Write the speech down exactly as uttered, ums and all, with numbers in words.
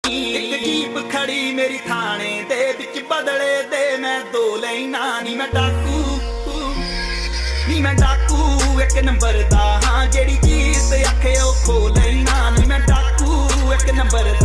एक जीप खड़ी मेरी थाने दे विच बदले दे मैं दो लेना नी मैं डाकू नी मैं डाकू एक नंबर दा हाँ जेड़ी चीज आखे ओ खो लेना नी मैं डाकू एक नंबर दा